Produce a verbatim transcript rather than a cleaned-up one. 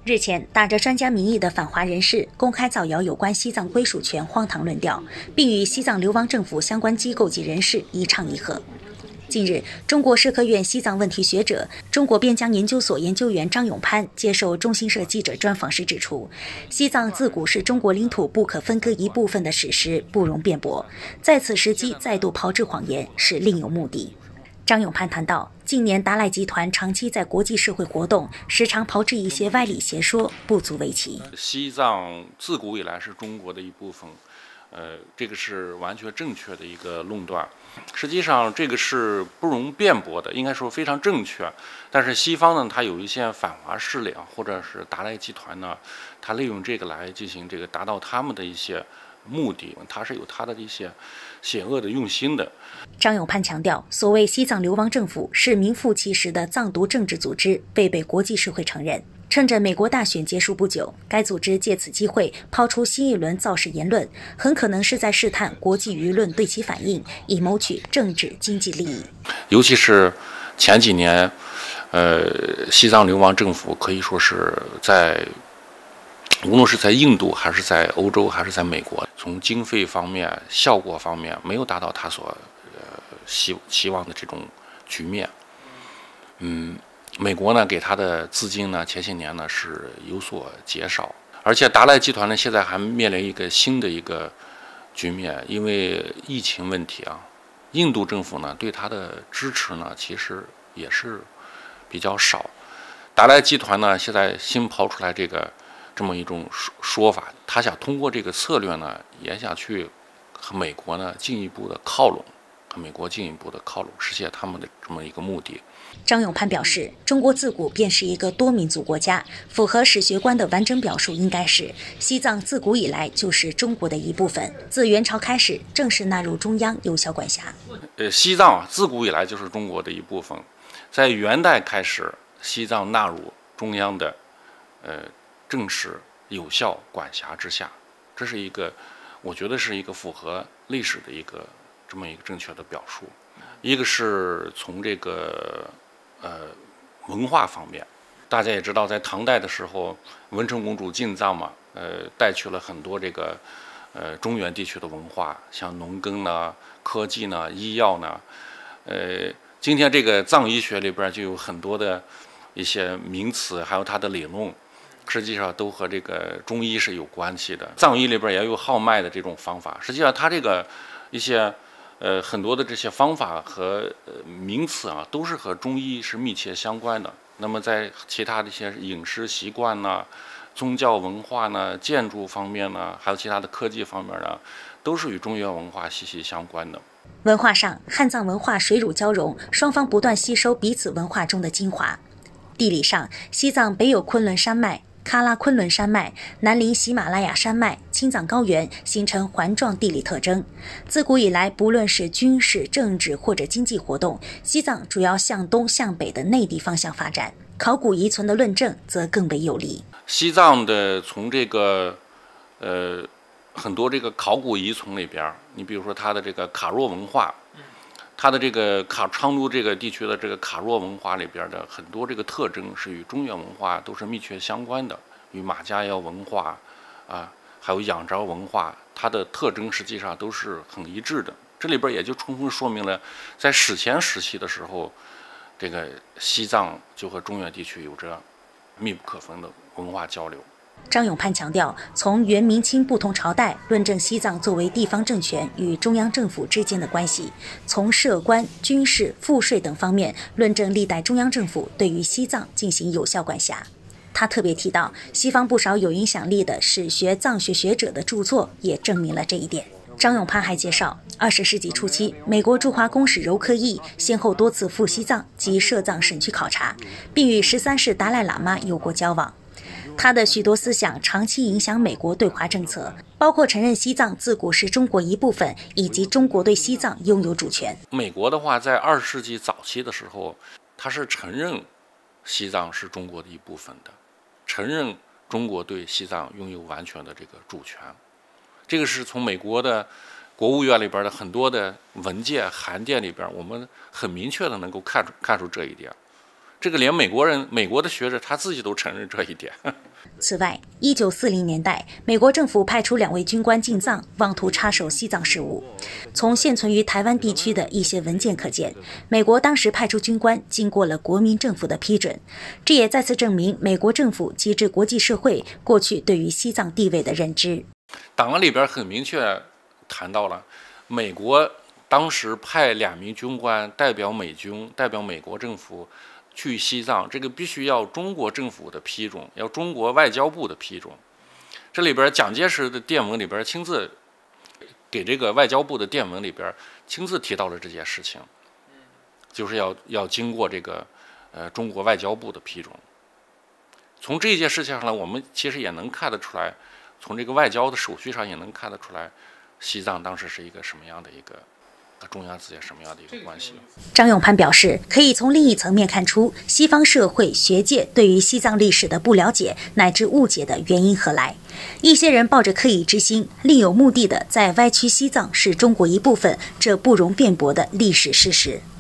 日前，打着专家名义的反华人士公开造谣有关西藏归属权荒唐论调，并与西藏流亡政府相关机构及人士一唱一和。近日，中国社科院西藏问题学者、中国边疆研究所研究员张永攀接受中新社记者专访时指出，西藏自古是中国领土不可分割一部分的史实不容辩驳，在此时机再度炮制谎言是另有目的。张永攀谈到，近年达赖集团长期在国际社会活动，时常炮制一些歪理邪说，不足为奇。 西藏自古以来是中国的一部分，呃，这个是完全正确的一个论断。实际上，这个是不容辩驳的，应该说非常正确。但是西方呢，它有一些反华势力啊，或者是达赖集团呢，它利用这个来进行这个达到他们的一些目的，它是有它的一些险恶的用心的。 张永攀强调，所谓西藏流亡政府是名副其实的藏独政治组织，未被国际社会承认。趁着美国大选结束不久，该组织借此机会抛出新一轮造势言论，很可能是在试探国际舆论对其反应，以谋取政治经济利益。 尤其是前几年，呃，西藏流亡政府可以说是在无论是在印度还是在欧洲还是在美国，从经费方面、效果方面没有达到他所呃希期望的这种局面。嗯，美国呢给他的资金呢前些年呢是有所减少，而且达赖集团呢现在还面临一个新的一个局面，因为疫情问题啊，印度政府呢对他的支持呢其实也是比较少。达赖集团呢现在新抛出来这个这么一种说说法，他想通过这个策略呢，也想去和美国呢进一步的靠拢，和美国进一步的靠拢，实现他们的这么一个目的。 张永攀表示，中国自古便是一个多民族国家，符合史学观的完整表述应该是，西藏自古以来就是中国的一部分，自元朝开始正式纳入中央有效管辖。 呃，西藏啊，自古以来就是中国的一部分，在元代开始，西藏纳入中央的，呃。正式有效管辖之下，这是一个，我觉得是一个符合历史的一个这么一个正确的表述。一个是从这个呃文化方面，大家也知道，在唐代的时候，文成公主进藏嘛，呃，带去了很多这个呃中原地区的文化，像农耕呢、科技呢、医药呢，呃，今天这个藏医学里边就有很多的一些名词，还有它的理论。实际上都和这个中医是有关系的，藏医里边也有号脉的这种方法。实际上，它这个一些呃很多的这些方法和呃名词啊，都是和中医是密切相关的。那么在其他的一些饮食习惯呢、宗教文化呢、建筑方面呢，还有其他的科技方面呢，都是与中原文化息息相关的。 文化上，汉藏文化水乳交融，双方不断吸收彼此文化中的精华。地理上，西藏北有昆仑山脉、喀拉昆仑山脉，南临喜马拉雅山脉、青藏高原，形成环状地理特征。自古以来，不论是军事、政治或者经济活动，西藏主要向东向北的内地方向发展。考古遗存的论证则更为有利。 西藏的从这个呃很多这个考古遗存里边，你比如说它的这个卡若文化。它的这个卡昌都这个地区的这个卡若文化里边的很多这个特征是与中原文化都是密切相关的，与马家窑文化啊，还有仰韶文化，它的特征实际上都是很一致的。这里边也就充分说明了，在史前时期的时候，这个西藏就和中原地区有着密不可分的文化交流。 张永攀强调，从元明清不同朝代论证西藏作为地方政权与中央政府之间的关系，从设官、军事、赋税等方面论证历代中央政府对于西藏进行有效管辖。他特别提到，西方不少有影响力的史学藏学学者的著作也证明了这一点。张永攀还介绍，二十世纪初期，美国驻华公使柔克义先后多次赴西藏及设藏省区考察，并与十三世达赖喇嘛有过交往。他的许多思想长期影响美国对华政策，包括承认西藏自古是中国一部分，以及中国对西藏拥有主权。 美国的话，在二十世纪早期的时候，他是承认西藏是中国的一部分的，承认中国对西藏拥有完全的这个主权。这个是从美国的国务院里边的很多的文件函件里边，我们很明确的能够看出看出这一点。 这个连美国人、美国的学者他自己都承认这一点。 此外，一九四零年代，美国政府派出两位军官进藏，妄图插手西藏事务。从现存于台湾地区的一些文件可见，美国当时派出军官经过了国民政府的批准，这也再次证明美国政府及至国际社会过去对于西藏地位的认知。 档案里边很明确谈到了，美国当时派两名军官代表美军、代表美国政府去西藏，这个必须要中国政府的批准，要中国外交部的批准。这里边蒋介石的电文里边亲自给这个外交部的电文里边亲自提到了这件事情，就是要要经过这个呃中国外交部的批准。从这件事情上呢，我们其实也能看得出来，从这个外交的手续上也能看得出来，西藏当时是一个什么样的一个和中央之间什么样的一个关系。 张永潘表示，可以从另一层面看出，西方社会学界对于西藏历史的不了解乃至误解的原因何来。一些人抱着刻意之心，另有目的的在歪曲西藏是中国一部分这不容辩驳的历史事实。